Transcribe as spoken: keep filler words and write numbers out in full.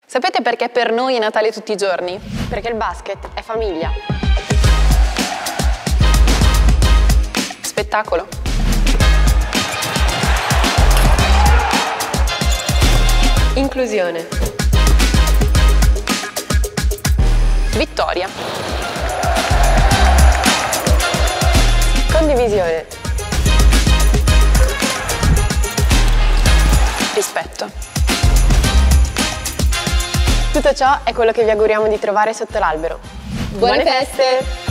Sapete perché per noi è Natale tutti i giorni? Perché il basket è famiglia. Spettacolo. Inclusione. Vittoria. Condivisione. Rispetto. Tutto ciò è quello che vi auguriamo di trovare sotto l'albero. Buone feste!